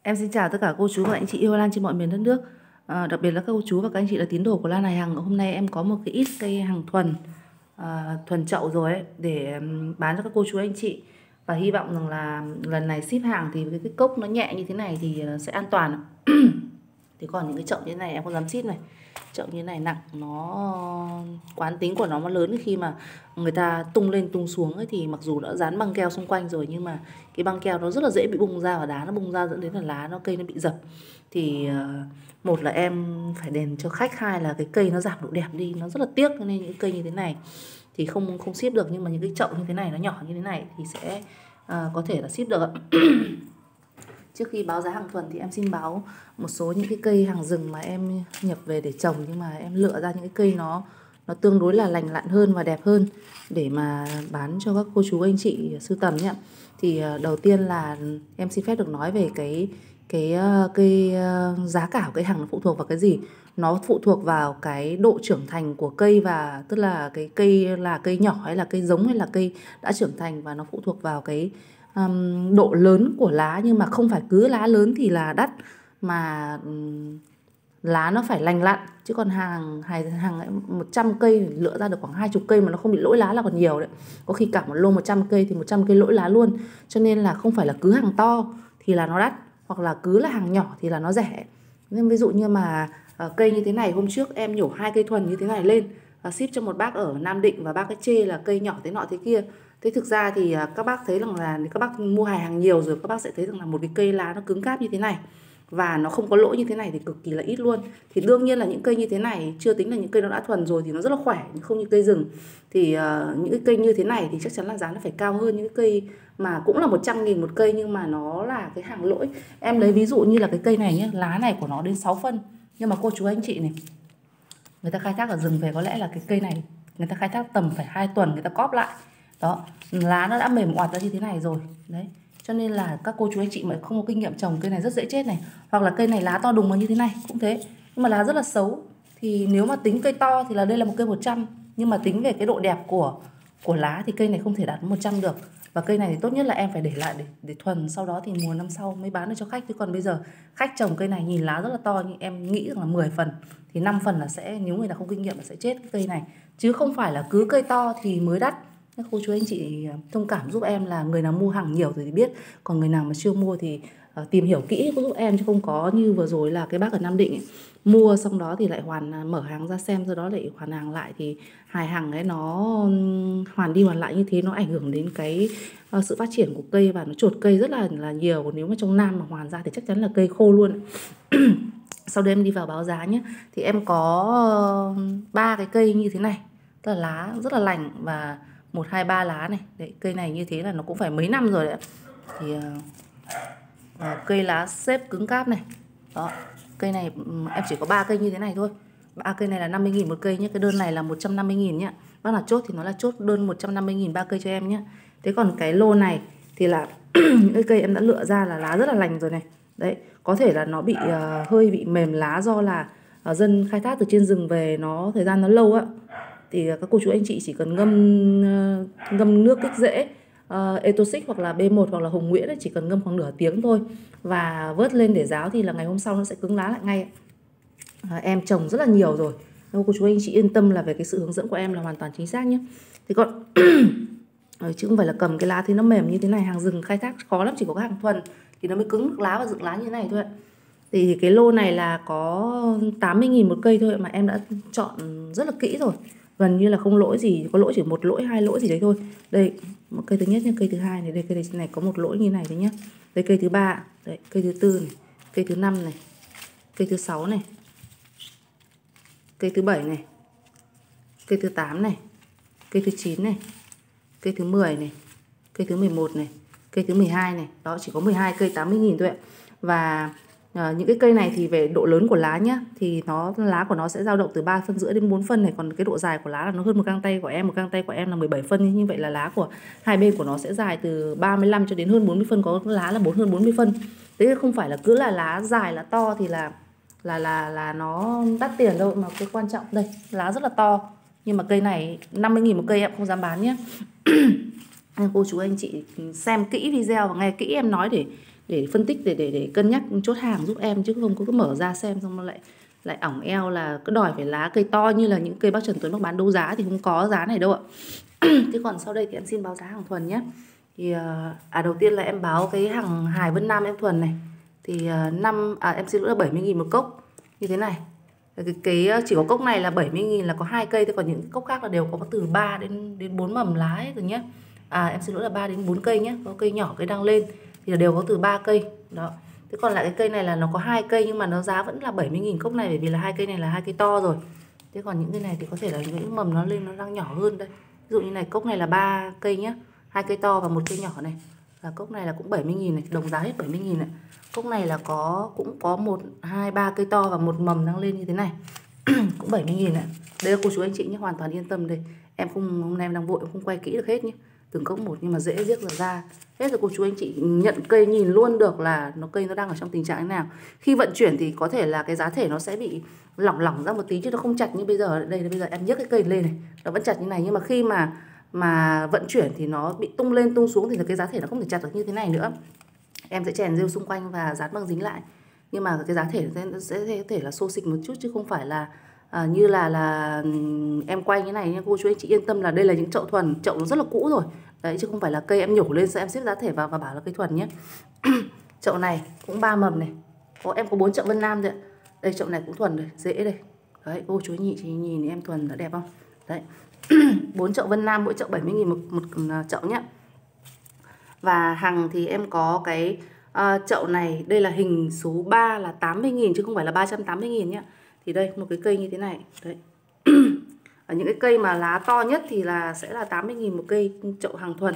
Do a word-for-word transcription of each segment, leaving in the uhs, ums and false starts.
Em xin chào tất cả cô chú và anh chị yêu Lan trên mọi miền đất nước. À, đặc biệt là các cô chú và các anh chị là tín đồ của Lan Hải Hằng. Hôm nay em có một cái ít cây hàng thuần, à, thuần chậu rồi ấy, để bán cho các cô chú anh chị. Và hy vọng rằng là lần này ship hàng thì cái, cái cốc nó nhẹ như thế này thì sẽ an toàn. Thì còn những cái chậu như thế này em không dám ship này. Chậu như thế này nặng, nó quán tính của nó nó lớn, khi mà người ta tung lên tung xuống ấy, thì mặc dù đã dán băng keo xung quanh rồi nhưng mà cái băng keo nó rất là dễ bị bung ra và đá nó bung ra, dẫn đến là lá nó cây nó bị dập. Thì uh, một là em phải đền cho khách, hai là cái cây nó giảm độ đẹp đi, nó rất là tiếc. Nên những cây như thế này thì không không ship được, nhưng mà những cái chậu như thế này nó nhỏ như thế này thì sẽ uh, có thể là ship được. Trước khi báo giá hàng thuần thì em xin báo một số những cái cây hàng rừng mà em nhập về để trồng, nhưng mà em lựa ra những cái cây nó nó tương đối là lành lặn hơn và đẹp hơn để mà bán cho các cô chú anh chị sưu tầm nhé. Thì đầu tiên là em xin phép được nói về cái cái cây giá cả của cây hàng nó phụ thuộc vào cái gì? Nó phụ thuộc vào cái độ trưởng thành của cây, và tức là cái cây là cây nhỏ hay là cây giống hay là cây đã trưởng thành, và nó phụ thuộc vào cái um, độ lớn của lá. Nhưng mà không phải cứ lá lớn thì là đắt, mà um, lá nó phải lành lặn. Chứ còn hàng hàng, hàng một trăm cây lựa ra được khoảng hai mươi cây mà nó không bị lỗi lá là còn nhiều đấy. Có khi cả một lô một trăm cây thì một trăm cây lỗi lá luôn. Cho nên là không phải là cứ hàng to thì là nó đắt, hoặc là cứ là hàng nhỏ thì là nó rẻ. Nên ví dụ như mà uh, cây như thế này, hôm trước em nhổ hai cây thuần như thế này lên và ship cho một bác ở Nam Định, và bác ấy chê là cây nhỏ thế nọ thế kia. Thế thực ra thì uh, các bác thấy rằng là các bác mua Hải Hằng nhiều rồi, các bác sẽ thấy rằng là một cái cây lá nó cứng cáp như thế này và nó không có lỗi như thế này thì cực kỳ là ít luôn. Thì đương nhiên là những cây như thế này, chưa tính là những cây nó đã thuần rồi thì nó rất là khỏe, không như cây rừng. Thì uh, những cái cây như thế này thì chắc chắn là giá nó phải cao hơn những cái cây mà cũng là một trăm nghìn một cây nhưng mà nó là cái hàng lỗi. Em lấy ví dụ như là cái cây này nhé, lá này của nó đến sáu phân, nhưng mà cô chú anh chị này, người ta khai thác ở rừng về, có lẽ là cái cây này người ta khai thác tầm phải hai tuần người ta cóp lại. Đó, lá nó đã mềm oạt ra như thế này rồi. Đấy, cho nên là các cô chú anh chị mà không có kinh nghiệm trồng cây này rất dễ chết này. Hoặc là cây này lá to đùng mà như thế này cũng thế, nhưng mà lá rất là xấu. Thì nếu mà tính cây to thì là đây là một cây một trăm, nhưng mà tính về cái độ đẹp của của lá thì cây này không thể đạt một trăm được. Và cây này thì tốt nhất là em phải để lại để, để thuần, sau đó thì mùa năm sau mới bán được cho khách. Chứ còn bây giờ khách trồng cây này nhìn lá rất là to, nhưng em nghĩ rằng là mười phần thì năm phần là sẽ, nếu người nào không kinh nghiệm là sẽ chết cái cây này. Chứ không phải là cứ cây to thì mới đắt. Các cô chú anh chị thông cảm giúp em, là người nào mua hàng nhiều rồi thì biết, còn người nào mà chưa mua thì uh, tìm hiểu kỹ giúp em, chứ không có như vừa rồi là cái bác ở Nam Định ấy, mua xong đó thì lại hoàn mở hàng ra xem, sau đó lại hoàn hàng lại, thì Hải Hằng ấy nó hoàn đi hoàn lại như thế, nó ảnh hưởng đến cái uh, sự phát triển của cây, và nó chột cây rất là là nhiều. Còn nếu mà trong Nam mà hoàn ra thì chắc chắn là cây khô luôn. Sau đây em đi vào báo giá nhé. Thì em có ba uh, cái cây như thế này, tức là lá rất là lành và một hai ba lá này. Đấy, cây này như thế là nó cũng phải mấy năm rồi đấy. Thì uh, uh, cây lá xếp cứng cáp này. Đó, cây này um, em chỉ có ba cây như thế này thôi. Ba cây này là năm mươi nghìn một cây nhé. Cái đơn này là một trăm năm mươi nghìn nhé. Bác nào chốt thì nó là chốt đơn một trăm năm mươi nghìn ba cây cho em nhé. Thế còn cái lô này thì là những cái cây em đã lựa ra là lá rất là lành rồi này. Đấy, có thể là nó bị uh, hơi bị mềm lá do là uh, dân khai thác từ trên rừng về, nó thời gian nó lâu á. Thì các cô chú anh chị chỉ cần ngâm uh, ngâm nước kích rễ uh, Etoxic hoặc là B một hoặc là Hồng Nguyễn ấy, chỉ cần ngâm khoảng nửa tiếng thôi và vớt lên để ráo thì là ngày hôm sau nó sẽ cứng lá lại ngay. Uh, em trồng rất là nhiều rồi, các cô chú anh chị yên tâm là về cái sự hướng dẫn của em là hoàn toàn chính xác nhé. Thì còn chứ không phải là cầm cái lá thì nó mềm như thế này, hàng rừng khai thác khó lắm, chỉ có cái hàng thuần thì nó mới cứng lá và dựng lá như thế này thôi. Thì cái lô này là có tám mươi nghìn một cây thôi, mà em đã chọn rất là kỹ rồi, gần như là không lỗi gì, có lỗi chỉ một lỗi hai lỗi gì đấy thôi. Đây, một cây thứ nhất nha, cây thứ hai này, đây cây này có một lỗi như này đấy nhá. Đây cây thứ ba, đấy cây thứ tư này, cây thứ năm này, cây thứ sáu này, cây thứ bảy này, cây thứ tám này, cây thứ chín này, cây thứ mười này, cây thứ mười một này, cây thứ mười hai này. Đó, chỉ có mười hai cây tám mươi nghìn thôi ạ. Và à, những cái cây này thì về độ lớn của lá nhá, thì nó lá của nó sẽ dao động từ ba phân rưỡi đến bốn phân này. Còn cái độ dài của lá là nó hơn một găng tay của em, một găng tay của em là mười bảy phân. Như vậy là lá của hai bên của nó sẽ dài từ ba mươi lăm cho đến hơn bốn mươi phân, có lá là bốn hơn bốn mươi phân. Thế không phải là cứ là lá dài là to thì là là là là nó đắt tiền đâu, mà cái quan trọng đây, lá rất là to. Nhưng mà cây này năm mươi nghìn một cây em không dám bán nhé. Cô chú anh chị xem kỹ video và nghe kỹ em nói để để phân tích, để để để cân nhắc chốt hàng giúp em, chứ không có cứ mở ra xem xong nó lại lại ỏng eo là cứ đòi phải lá cây to như là những cây bác Trần Tuấn Bắc bán đấu giá thì không có giá này đâu ạ. Thế còn sau đây thì em xin báo giá hàng thuần nhé. Thì à đầu tiên là em báo cái hàng Hải Vân Nam em thuần này thì năm à, em xin lỗi là bảy mươi nghìn một cốc như thế này. Cái, cái chỉ có cốc này là bảy mươi nghìn là có hai cây thôi, còn những cốc khác là đều có từ ba đến đến bốn mầm lá hết rồi nhé. À em xin lỗi là ba đến bốn cây nhé. Có cây nhỏ cây đang lên thì là đều có từ ba cây. Đó. Thế còn lại cái cây này là nó có hai cây nhưng mà nó giá vẫn là bảy mươi nghìn cốc này, bởi vì là hai cây này là hai cây to rồi. Thế còn những cây này thì có thể là những mầm nó lên nó đang nhỏ hơn đây. Ví dụ như này cốc này là ba cây nhé, hai cây to và một cây nhỏ này. Và cốc này là cũng bảy mươi nghìn này, đồng giá hết bảy mươi nghìn này. Cốc này là có cũng có một hai ba cây to và một mầm đang lên như thế này. Cũng bảy mươi nghìn này. Đây là cô chú anh chị nhé, hoàn toàn yên tâm đây. Em không hôm nay em đang vội em không quay kỹ được hết nhé. Từng cốc một nhưng mà dễ riết ra ra. Hết rồi cô chú anh chị nhận cây nhìn luôn được là nó cây nó đang ở trong tình trạng thế nào. Khi vận chuyển thì có thể là cái giá thể nó sẽ bị lỏng lỏng ra một tí chứ nó không chặt như bây giờ. Đây là bây giờ em nhấc cái cây lên này, nó vẫn chặt như này, nhưng mà khi mà mà vận chuyển thì nó bị tung lên tung xuống thì cái giá thể nó không thể chặt được như thế này nữa. Em sẽ chèn rêu xung quanh và dán băng dính lại. Nhưng mà cái giá thể nó sẽ có thể là xô xịch một chút chứ không phải là à, như là là em quay như này nha. Cô chú anh chị yên tâm là đây là những chậu thuần, chậu nó rất là cũ rồi. Đấy chứ không phải là cây em nhổ lên sẽ em xếp giá thể vào và bảo là cây thuần nhé. Chậu này cũng ba mầm này. Có em có bốn chậu Vân Nam rồi. Đây chậu này cũng thuần rồi, dễ đây. Đấy cô chú nhị chị nhìn em thuần đã đẹp không? Đấy. bốn chậu Vân Nam mỗi chậu bảy mươi nghìn một, một chậu nhé. Và hàng thì em có cái uh, chậu này, đây là hình số ba là tám mươi nghìn chứ không phải là ba trăm tám mươi nghìn nhé. Thì đây một cái cây như thế này. Đấy. Ở những cái cây mà lá to nhất thì là sẽ là tám mươi nghìn một cây chậu hàng thuần.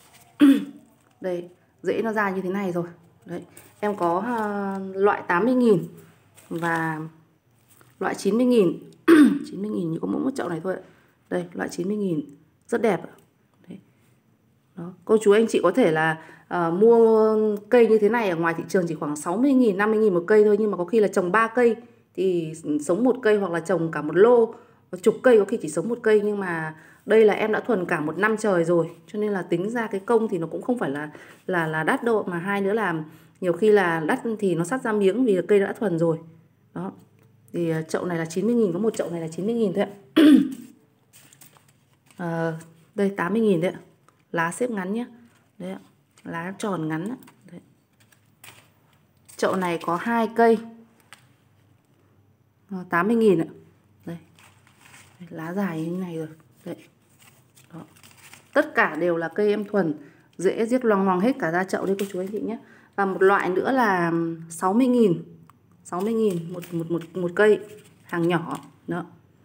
Đây, rễ nó ra như thế này rồi. Đấy, em có uh, loại tám mươi nghìn và loại chín mươi nghìn. chín mươi nghìn chỉ có mỗi một chậu này thôi. Đây, loại chín mươi nghìn rất đẹp. Đấy. Đó. Cô chú anh chị có thể là uh, mua cây như thế này ở ngoài thị trường chỉ khoảng sáu mươi nghìn, năm mươi nghìn một cây thôi, nhưng mà có khi là trồng ba cây thì sống một cây, hoặc là trồng cả một lô chục cây có khi chỉ sống một cây. Nhưng mà đây là em đã thuần cả một năm trời rồi, cho nên là tính ra cái công thì nó cũng không phải là là là đắt đâu, mà hai nữa là nhiều khi là đắt thì nó sắt ra miếng vì cây đã thuần rồi. Đó. Thì chậu này là chín mươi nghìn, có một chậu này là chín mươi nghìn thôi ạ. À, đây tám mươi nghìn đấy ạ. Lá xếp ngắn nhé. Đấy ạ. Lá tròn ngắn ạ. Đấy. Chậu này có hai cây. tám mươi nghìn ạ. Đây. Đây. Lá dài như thế này rồi. Đấy. Đó. Tất cả đều là cây em thuần, dễ giết loằng ngoằng hết cả ra chậu đây cô chú anh chị nhé. Và một loại nữa là sáu mươi nghìn. sáu mươi nghìn một, một, một, một cây hàng nhỏ. Đó.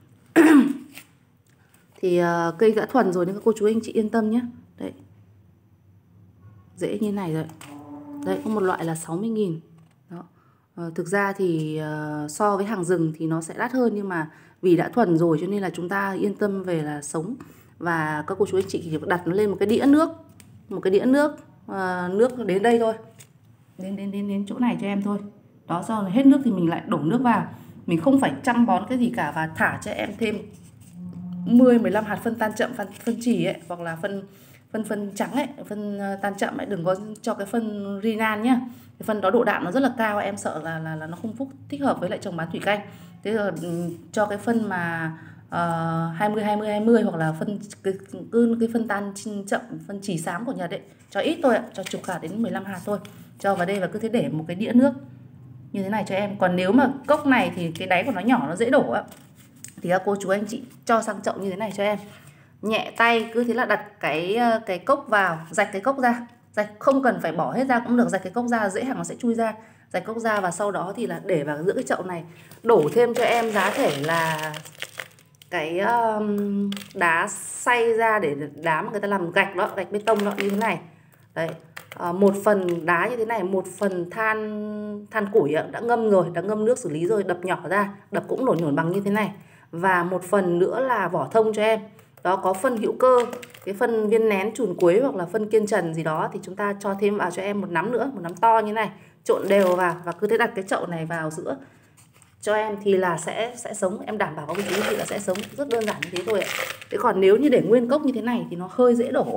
Thì uh, cây đã thuần rồi nên các cô chú anh chị yên tâm nhé. Đấy. Dễ như này rồi. Đấy, có một loại là sáu mươi nghìn. Đó. Uh, thực ra thì uh, so với hàng rừng thì nó sẽ đắt hơn, nhưng mà vì đã thuần rồi cho nên là chúng ta yên tâm về là sống. Và các cô chú anh chị chỉ đặt nó lên một cái đĩa nước, một cái đĩa nước, uh, nước đến đây thôi, đến đến đến đến chỗ này cho em thôi. Đó, sau rồi hết nước thì mình lại đổ nước vào. Mình không phải chăm bón cái gì cả, và thả cho em thêm mười mười lăm hạt phân tan chậm, phân, phân chì ấy, hoặc là phân phân phân trắng ấy, phân tan chậm ấy, đừng có cho cái phân Rinan nhá. Cái phân đó độ đạm nó rất là cao, em sợ là là là nó không phúc thích hợp với lại trồng bán thủy canh. Thế là cho cái phân mà uh, hai mươi hai mươi hai mươi, hoặc là phân cái cứ cái phân tan chậm, phân chì xám của Nhật ấy, cho ít thôi ạ, cho chục hạt đến mười lăm hạt thôi. Cho vào đây và cứ thế để một cái đĩa nước như thế này cho em. Còn nếu mà cốc này thì cái đáy của nó nhỏ, nó dễ đổ ạ, thì các cô chú anh chị cho sang chậu như thế này cho em. Nhẹ tay cứ thế là đặt cái cái cốc vào, rạch cái cốc ra. Rạch không cần phải bỏ hết ra cũng được, rạch cái cốc ra dễ hàng nó sẽ chui ra. Rạch cốc ra và sau đó thì là để vào giữa cái chậu này. Đổ thêm cho em giá thể là cái um, đá xay ra, để đá mà người ta làm gạch đó, gạch bê tông đó như thế này. Đấy. À, một phần đá như thế này, một phần than than củi đã ngâm rồi, đã ngâm nước xử lý rồi, đập nhỏ ra, đập cũng nổi nhổn bằng như thế này. Và một phần nữa là vỏ thông cho em. Đó, có phân hữu cơ, cái phân viên nén chùn quế hoặc là phân kiên trần gì đó thì chúng ta cho thêm vào cho em một nắm nữa, một nắm to như này, trộn đều vào và cứ thế đặt cái chậu này vào giữa cho em thì là sẽ sẽ sống, em đảm bảo với chú thì là sẽ sống, rất đơn giản như thế thôi ạ. Thế còn nếu như để nguyên cốc như thế này thì nó hơi dễ đổ,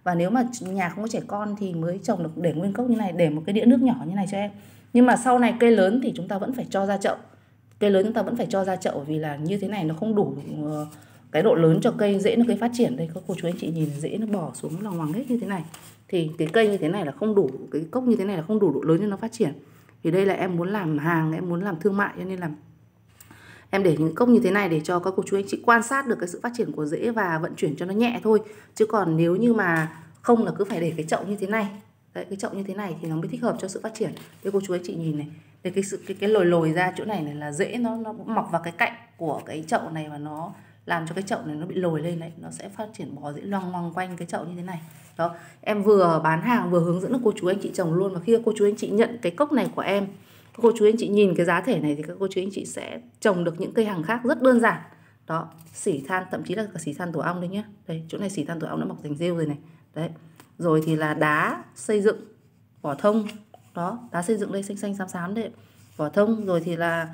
Và nếu mà nhà không có trẻ con thì mới trồng được để nguyên gốc như này, để một cái đĩa nước nhỏ như này cho em. Nhưng mà sau này cây lớn thì chúng ta vẫn phải cho ra chậu. Cây lớn chúng ta vẫn phải cho ra chậu vì là như thế này nó không đủ cái độ lớn cho cây, rễ nó cây phát triển. Đây các cô chú anh chị nhìn, rễ nó bỏ xuống lòng hoàng hết như thế này. Thì cái cây như thế này là không đủ, cái cốc như thế này là không đủ độ lớn cho nó phát triển. Thì đây là em muốn làm hàng, em muốn làm thương mại, cho nên là em để những cốc như thế này để cho các cô chú anh chị quan sát được cái sự phát triển của rễ và vận chuyển cho nó nhẹ thôi. Chứ còn nếu như mà không là cứ phải để cái chậu như thế này. Đấy, cái chậu như thế này thì nó mới thích hợp cho sự phát triển. Đây cô chú anh chị nhìn này, đây cái sự cái cái lồi lồi ra chỗ này này là rễ nó nó mọc vào cái cạnh của cái chậu này và nó làm cho cái chậu này nó bị lồi lên đấy, nó sẽ phát triển bó rễ loang loang quanh cái chậu như thế này. Đó, em vừa bán hàng vừa hướng dẫn các cô chú anh chị trồng luôn. Và khi các cô chú anh chị nhận cái cốc này của em, các cô chú anh chị nhìn cái giá thể này thì các cô chú anh chị sẽ trồng được những cây hàng khác rất đơn giản. Đó, xỉ than, thậm chí là cả xỉ than tổ ong đấy nhé. Đây, chỗ này xỉ than tổ ong đã mọc thành rêu rồi này. Đấy. Rồi thì là đá xây dựng, vỏ thông. Đó, đá xây dựng đây xanh xanh xám xám đấy. Vỏ thông, rồi thì là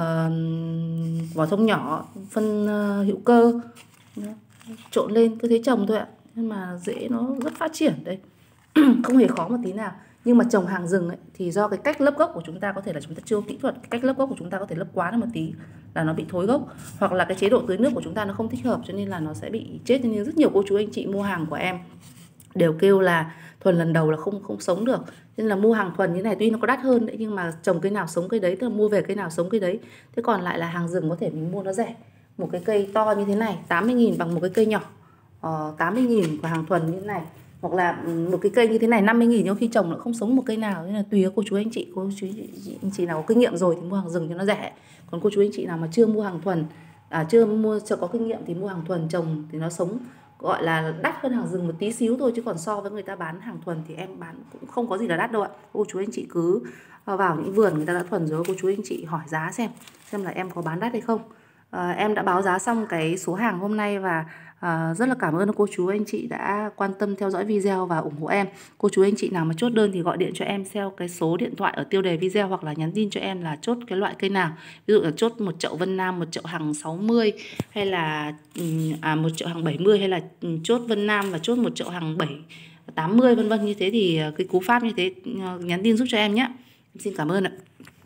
uh, vỏ thông nhỏ, phân uh, hữu cơ. Đó. Trộn lên cứ thế trồng thôi ạ. Nhưng mà rễ nó rất phát triển đây. Không hề khó một tí nào. Nhưng mà trồng hàng rừng ấy, thì do cái cách lấp gốc của chúng ta có thể là chúng ta chưa kỹ thuật, cái cách lấp gốc của chúng ta có thể lấp quá một tí là nó bị thối gốc, hoặc là cái chế độ tưới nước của chúng ta nó không thích hợp cho nên là nó sẽ bị chết. Nên rất nhiều cô chú anh chị mua hàng của em đều kêu là thuần lần đầu là không không sống được. Nên là mua hàng thuần như này tuy nó có đắt hơn đấy, nhưng mà trồng cây nào sống cây đấy, tức là mua về cây nào sống cây đấy. Thế còn lại là hàng rừng có thể mình mua nó rẻ. Một cái cây to như thế này tám mươi nghìn bằng một cái cây nhỏ uh, tám mươi nghìn của hàng thuần như thế này. Hoặc là một cái cây như thế này năm mươi nghìn, nhưng khi trồng nó không sống một cây nào. Nên là tùy cô chú anh chị, cô chú anh chị nào có kinh nghiệm rồi thì mua hàng rừng cho nó rẻ. Còn cô chú anh chị nào mà chưa mua hàng thuần, à, chưa mua chưa có kinh nghiệm thì mua hàng thuần trồng thì nó sống, gọi là đắt hơn hàng rừng một tí xíu thôi. Chứ còn so với người ta bán hàng thuần thì em bán cũng không có gì là đắt đâu ạ. Cô chú anh chị cứ vào những vườn người ta đã thuần rồi, cô chú anh chị hỏi giá xem xem là em có bán đắt hay không. À, em đã báo giá xong cái số hàng hôm nay và à, rất là cảm ơn cô chú anh chị đã quan tâm theo dõi video và ủng hộ em. Cô chú anh chị nào mà chốt đơn thì gọi điện cho em theo cái số điện thoại ở tiêu đề video, hoặc là nhắn tin cho em là chốt cái loại cây nào. Ví dụ là chốt một chậu Vân Nam, một chậu hàng sáu mươi, hay là à, một chậu hàng bảy mươi, hay là chốt Vân Nam và chốt một chậu hàng bảy tám mươi vân vân. Như thế thì cái cú pháp như thế nhắn tin giúp cho em nhé. Em xin cảm ơn ạ.